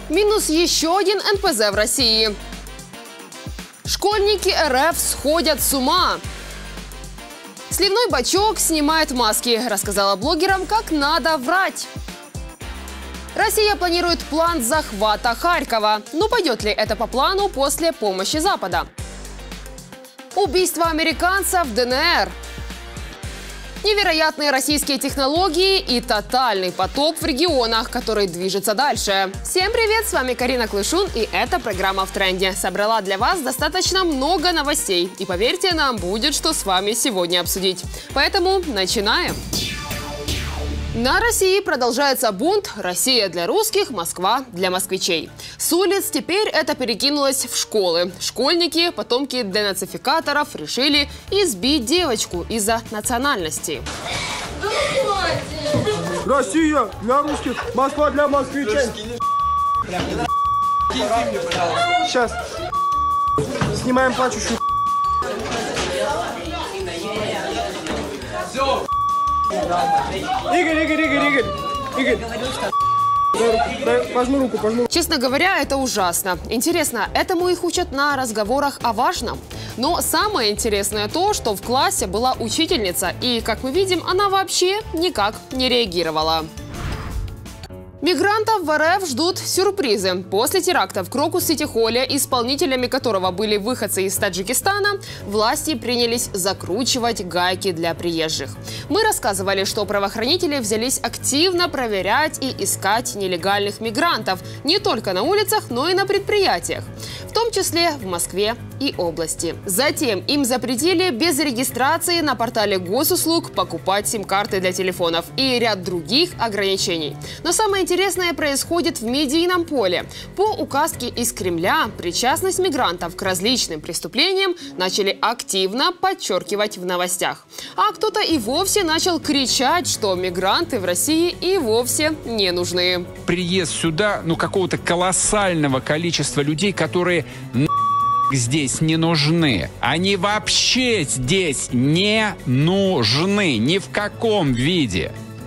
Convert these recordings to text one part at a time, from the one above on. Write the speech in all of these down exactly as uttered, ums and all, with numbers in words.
Минус еще один эн пэ зэ в России. Школьники эр эф сходят с ума. Сливной бачок снимает маски. Рассказала блогерам, как надо врать. Россия планирует план захвата Харькова. Но пойдет ли это по плану после помощи Запада? Убийство американца в дэ эн эр. Невероятные российские технологии и тотальный потоп в регионах, который движется дальше. Всем привет, с вами Карина Клышун, и это программа «В тренде». Собрала для вас достаточно много новостей. И поверьте, нам будет что с вами сегодня обсудить. Поэтому начинаем. На России продолжается бунт «Россия для русских, Москва для москвичей». С улиц теперь это перекинулось в школы. Школьники, потомки денацификаторов, решили избить девочку из-за национальности. Россия для русских, Москва для москвичей. Сейчас снимаем плачущую. Игорь, Игорь, Игорь, Игорь, Игорь. Дай, возьму руку, возьму. Честно говоря, это ужасно. Интересно, этому их учат на разговорах о важном? Но самое интересное то, что в классе была учительница, и, как мы видим, она вообще никак не реагировала. Мигрантов в эр эф ждут сюрпризы. После теракта в Крокус-Сити-Холле, исполнителями которого были выходцы из Таджикистана, власти принялись закручивать гайки для приезжих. Мы рассказывали, что правоохранители взялись активно проверять и искать нелегальных мигрантов не только на улицах, но и на предприятиях, в том числе в Москве и области. Затем им запретили без регистрации на портале госуслуг покупать сим-карты для телефонов и ряд других ограничений. Но самое интересное Интересное происходит в медийном поле. По указке из Кремля причастность мигрантов к различным преступлениям начали активно подчеркивать в новостях. А кто-то и вовсе начал кричать, что мигранты в России и вовсе не нужны. Приезд сюда, ну, какого-то колоссального количества людей, которые здесь не нужны. Они вообще здесь не нужны. Ни в каком виде.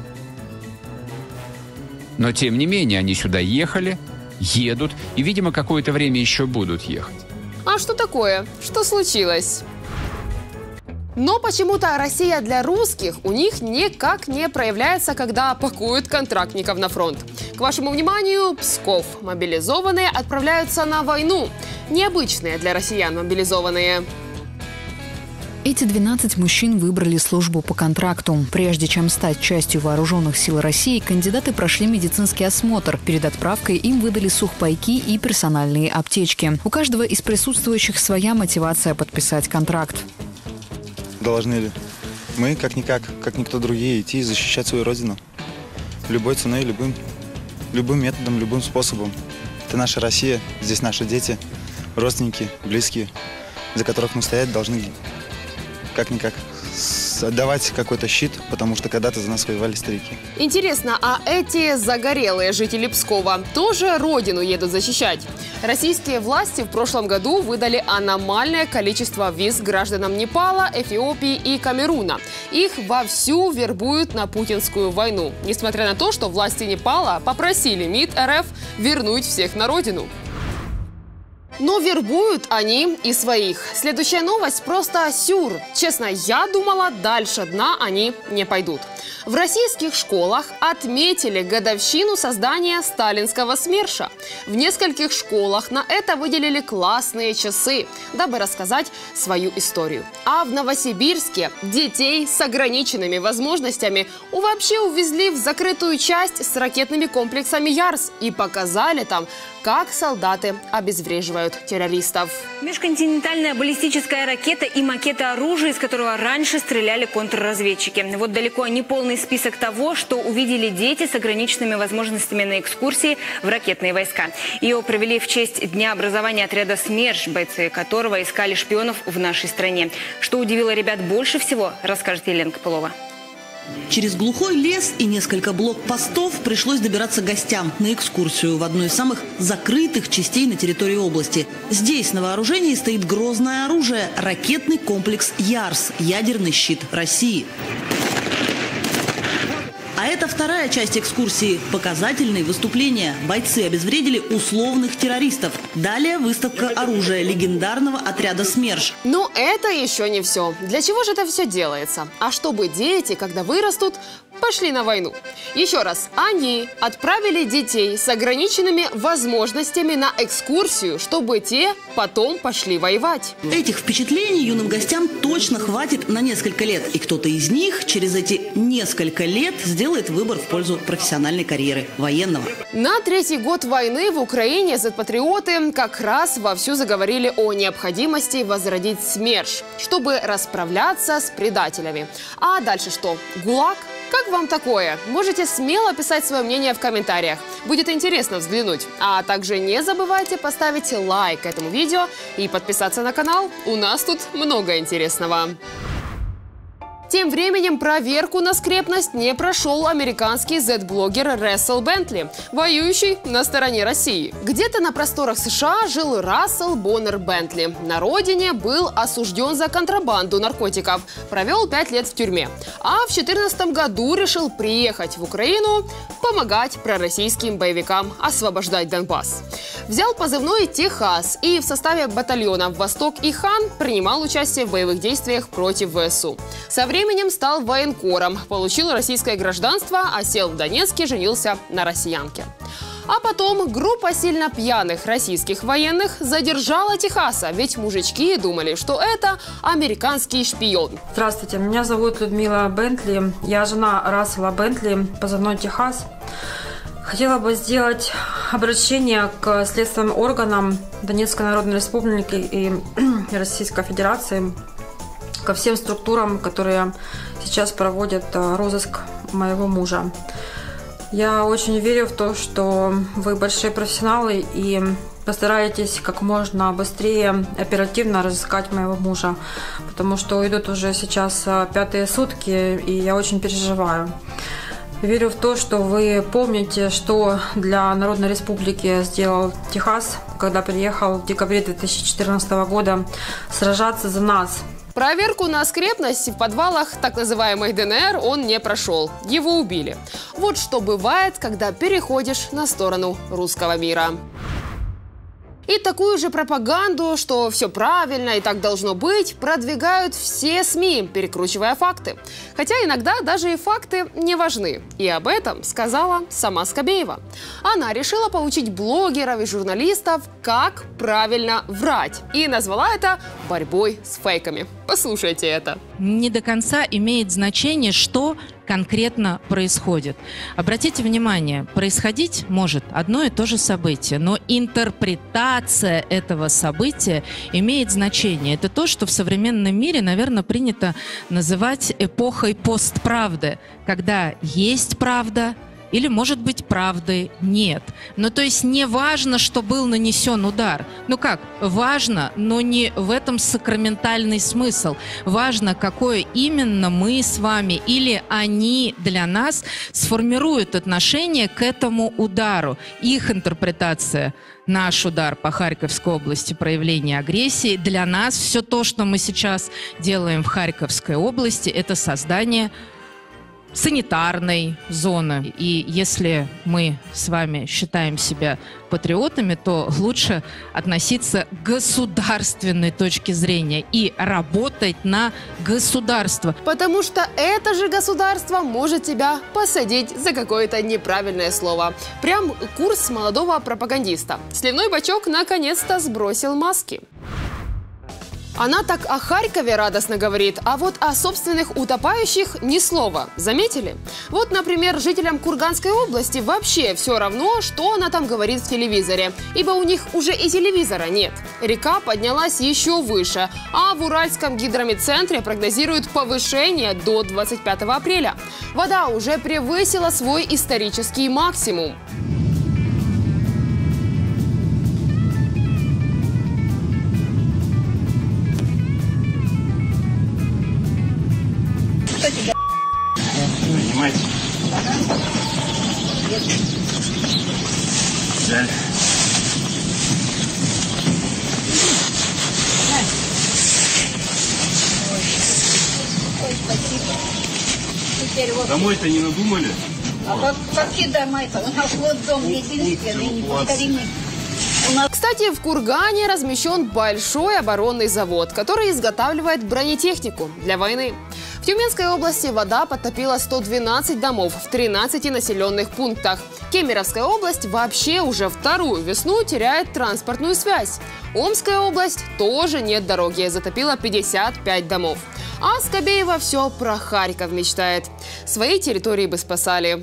Но, тем не менее, они сюда ехали, едут и, видимо, какое-то время еще будут ехать. А что такое? Что случилось? Но почему-то Россия для русских у них никак не проявляется, когда пакуют контрактников на фронт. К вашему вниманию, Псков. Мобилизованные отправляются на войну. Необычные для россиян мобилизованные. Эти двенадцать мужчин выбрали службу по контракту. Прежде чем стать частью вооруженных сил России, кандидаты прошли медицинский осмотр. Перед отправкой им выдали сухпайки и персональные аптечки. У каждого из присутствующих своя мотивация подписать контракт. Должны ли мы, как-никак, как никто другие, идти и защищать свою родину? Любой ценой, любым, любым методом, любым способом. Это наша Россия, здесь наши дети, родственники, близкие, за которых мы стоять должны. Как-никак отдавать какой-то щит, потому что когда-то за нас воевали старики. Интересно, а эти загорелые жители Пскова тоже родину едут защищать? Российские власти в прошлом году выдали аномальное количество виз гражданам Непала, Эфиопии и Камеруна. Их вовсю вербуют на путинскую войну, несмотря на то, что власти Непала попросили МИД эр эф вернуть всех на родину. Но вербуют они и своих. Следующая новость просто сюр. Честно, я думала, дальше дна они не пойдут. В российских школах отметили годовщину создания сталинского СМЕРШа. В нескольких школах на это выделили классные часы, дабы рассказать свою историю. А в Новосибирске детей с ограниченными возможностями вообще увезли в закрытую часть с ракетными комплексами Ярс и показали там, как солдаты обезвреживают террористов. Межконтинентальная баллистическая ракета и макеты оружия, из которого раньше стреляли контрразведчики. Вот далеко не полный список того, что увидели дети с ограниченными возможностями на экскурсии в ракетные войска. Ее провели в честь Дня образования отряда СМЕРШ, бойцы которого искали шпионов в нашей стране. Что удивило ребят больше всего, расскажет Елена Копылова. Через глухой лес и несколько блокпостов пришлось добираться гостям на экскурсию в одну из самых закрытых частей на территории области. Здесь на вооружении стоит грозное оружие – ракетный комплекс «Ярс» – ядерный щит России. А это вторая часть экскурсии – показательные выступления. Бойцы обезвредили условных террористов. Далее выставка оружия легендарного отряда СМЕРШ. Но это еще не все. Для чего же это все делается? А чтобы дети, когда вырастут, пошли на войну. Еще раз, они отправили детей с ограниченными возможностями на экскурсию, чтобы те потом пошли воевать. Этих впечатлений юным гостям точно хватит на несколько лет. И кто-то из них через эти несколько лет сделает выбор в пользу профессиональной карьеры военного. На третий год войны в Украине зет-патриоты как раз вовсю заговорили о необходимости возродить СМЕРШ, чтобы расправляться с предателями. А дальше что? ГУЛАГ? Как вам такое? Можете смело писать свое мнение в комментариях. Будет интересно взглянуть. А также не забывайте поставить лайк этому видео и подписаться на канал. У нас тут много интересного. Тем временем проверку на скрепность не прошел американский зет-блогер Рассел Бентли, воюющий на стороне России. Где-то на просторах США жил Рассел Боннер Бентли. На родине был осужден за контрабанду наркотиков, провел пять лет в тюрьме. А в две тысячи четырнадцатом году решил приехать в Украину помогать пророссийским боевикам освобождать Донбасс. Взял позывной «Техас» и в составе батальона «Восток» и «Хан» принимал участие в боевых действиях против ВСУ. Со временем стал военкором, получил российское гражданство, а сел в Донецке, женился на россиянке. А потом группа сильно пьяных российских военных задержала Техаса, ведь мужички думали, что это американский шпион. Здравствуйте, меня зовут Людмила Бентли, я жена Рассела Бентли, позывной «Техас». Хотела бы сделать обращение к следственным органам Донецкой Народной Республики и Российской Федерации, ко всем структурам, которые сейчас проводят розыск моего мужа. Я очень верю в то, что вы большие профессионалы и постараетесь как можно быстрее, оперативно разыскать моего мужа, потому что идут уже сейчас пятые сутки, и я очень переживаю. Верю в то, что вы помните, что для Народной Республики сделал Техас, когда приехал в декабре две тысячи четырнадцатого года сражаться за нас. Проверку на скрепность в подвалах так называемой ДНР он не прошел. Его убили. Вот что бывает, когда переходишь на сторону русского мира. И такую же пропаганду, что все правильно и так должно быть, продвигают все СМИ, перекручивая факты. Хотя иногда даже и факты не важны. И об этом сказала сама Скобеева. Она решила поучить блогеров и журналистов, как правильно врать. И назвала это борьбой с фейками. Послушайте это. Не до конца имеет значение, что конкретно происходит. Обратите внимание, происходить может одно и то же событие, но интерпретация этого события имеет значение. Это то, что в современном мире, наверное, принято называть эпохой постправды, когда есть правда, или, может быть, правды нет. Ну, то есть не важно, что был нанесен удар. Ну как? Важно, но не в этом сакраментальный смысл. Важно, какое именно мы с вами или они для нас сформируют отношение к этому удару. Их интерпретация. Наш удар по Харьковской области, проявление агрессии. Для нас все то, что мы сейчас делаем в Харьковской области, это создание санитарной зоны. И если мы с вами считаем себя патриотами, то лучше относиться к государственной точке зрения и работать на государство. Потому что это же государство может тебя посадить за какое-то неправильное слово. Прям курс молодого пропагандиста. Сливной бачок наконец-то сбросил маски. Она так о Харькове радостно говорит, а вот о собственных утопающих ни слова. Заметили? Вот, например, жителям Курганской области вообще все равно, что она там говорит в телевизоре. Ибо у них уже и телевизора нет. Река поднялась еще выше, а в Уральском гидрометцентре прогнозируют повышение до двадцать пятого апреля. Вода уже превысила свой исторический максимум. Понимаете? Да. Домой-то не надумали? А какие дома это? У нас вот дом единственный, неповторимый. Кстати, в Кургане размещен большой оборонный завод, который изготавливает бронетехнику для войны. В Тюменской области вода подтопила сто двенадцать домов в тринадцати населенных пунктах. Кемеровская область вообще уже вторую весну теряет транспортную связь. Омская область тоже нет дороги, затопила пятьдесят пять домов. А Скобеева все про Харьков мечтает. Свои территории бы спасали.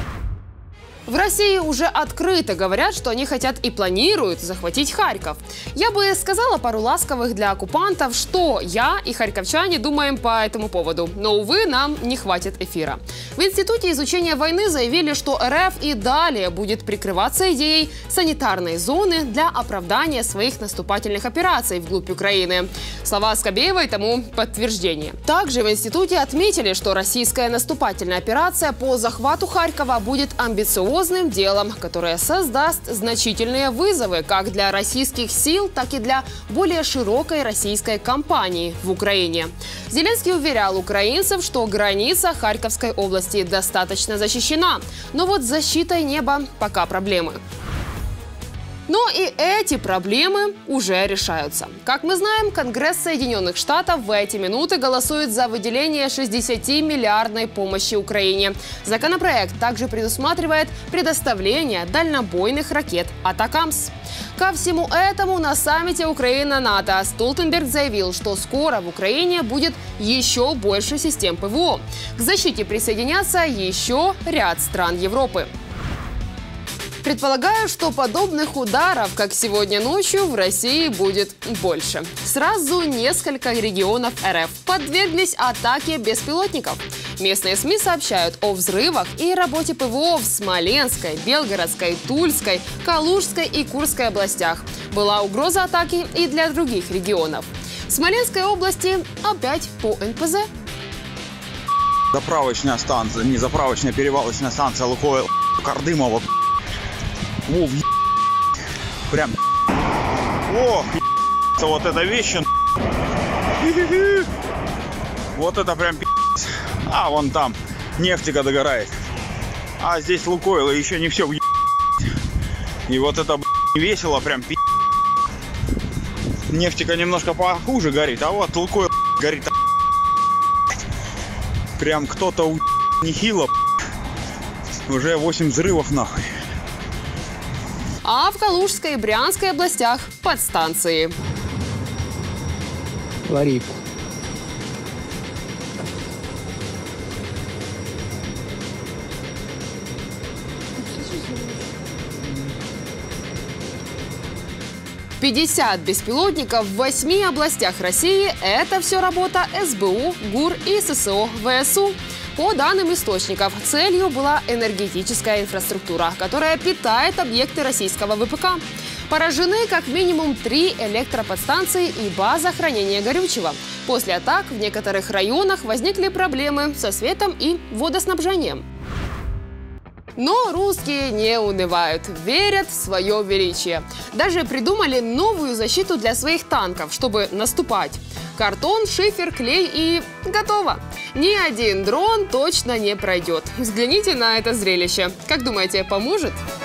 В России уже открыто говорят, что они хотят и планируют захватить Харьков. Я бы сказала пару ласковых для оккупантов, что я и харьковчане думаем по этому поводу. Но, увы, нам не хватит эфира. В Институте изучения войны заявили, что РФ и далее будет прикрываться идеей санитарной зоны для оправдания своих наступательных операций вглубь Украины. Слова Скобеевой тому подтверждение. Также в Институте отметили, что российская наступательная операция по захвату Харькова будет амбициозной делом, которое создаст значительные вызовы как для российских сил, так и для более широкой российской кампании в Украине. Зеленский уверял украинцев, что граница Харьковской области достаточно защищена. Но вот с защитой неба пока проблемы. Но и эти проблемы уже решаются. Как мы знаем, Конгресс Соединенных Штатов в эти минуты голосует за выделение шестидесятимиллиардной помощи Украине. Законопроект также предусматривает предоставление дальнобойных ракет «Атакамс». Ко всему этому на саммите Украина-НАТО Столтенберг заявил, что скоро в Украине будет еще больше систем ПВО. К защите присоединятся еще ряд стран Европы. Предполагаю, что подобных ударов, как сегодня ночью, в России будет больше. Сразу несколько регионов РФ подверглись атаке беспилотников. Местные СМИ сообщают о взрывах и работе ПВО в Смоленской, Белгородской, Тульской, Калужской и Курской областях. Была угроза атаки и для других регионов. В Смоленской области опять по эн пэ зэ. Заправочная станция, не заправочная, перевалочная станция Лукойл, Кардымова. О, прям. О, вот это вещь. Вот это прям. А, вон там нефтика догорает. А здесь Лукойл, и еще не все. И вот это весело прям. Нефтика немножко похуже горит, а вот Лукойл горит. Прям кто-то нехило. Уже восемь взрывов нахуй. А в Калужской и Брянской областях подстанции. Лариф. пятьдесят беспилотников в восьми областях России – это все работа эс бэ у, ГУР и эс эс о вэ эс у. По данным источников, целью была энергетическая инфраструктура, которая питает объекты российского вэ пэ ка. Поражены как минимум три электроподстанции и база хранения горючего. После атак в некоторых районах возникли проблемы со светом и водоснабжением. Но русские не унывают, верят в свое величие. Даже придумали новую защиту для своих танков, чтобы наступать. Картон, шифер, клей и готово. Ни один дрон точно не пройдет. Взгляните на это зрелище. Как думаете, поможет?